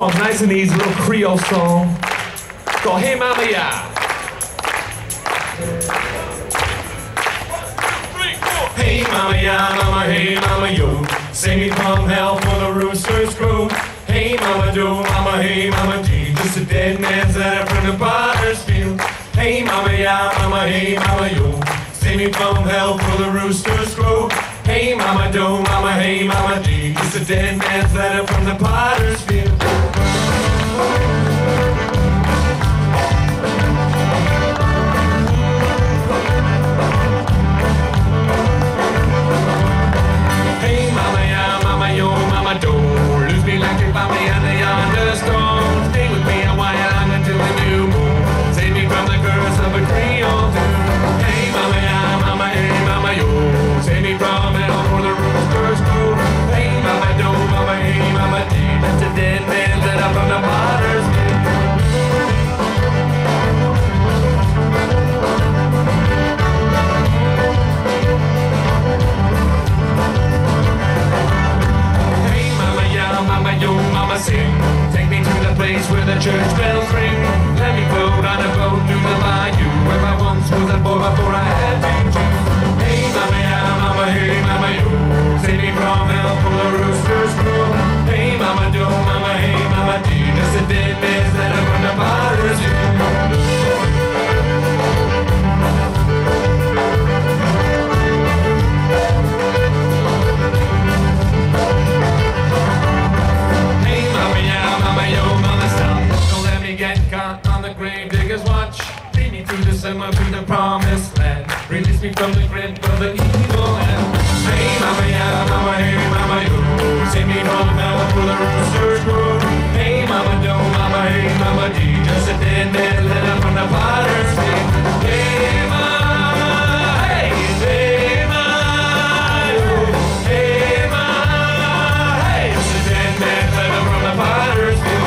Nice and easy, little Creole song called Hey Mama Yah. Hey Mama Yah, Mama, hey Mama Yo, singing from hell for the roosters crow. Hey Mama Do, Mama, hey Mama D, just a dead man's letter from the potter's field. Hey Mama Yah, Mama, hey Mama Yo, singing from hell for the roosters crow. Hey Mama Do, Mama, hey Mama D, just a dead man's letter from the potter's field. Take me to the place where the church bells ring. Let me float on a boat through the bayou, where I once was a boy before I had been Jew. Hey Mama Yah, Mama, hey Mama Yo, save me from hell for the roosters crow. Hey Mama Do, Mama, hey Mama D, just a dead man's letter from the potter's field. Summer to the promised land, release me from the grip of the evil hand. Hey Mama Yah, Mama, hey Mama Yo, save me from hell for the roosters crow. Hey Mama Do, Mama, hey Mama D, just a dead man's letter from the potter's field. Hey Mama, hey, hey Mama Yo, hey Mama, hey, just a dead man's letter from the potter's field.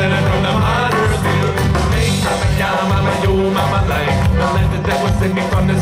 Save me from the